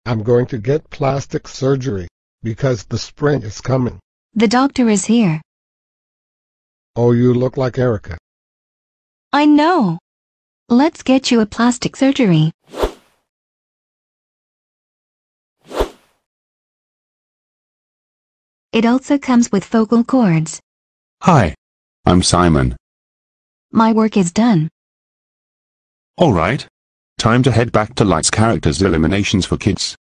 I'm going to get plastic surgery because the spring is coming. The doctor is here. Oh, you look like Erica. I know. Let's get you a plastic surgery. It also comes with vocal cords. Hi, I'm Simon. My work is done. Alright. Time to head back to Light's character's eliminations for kids.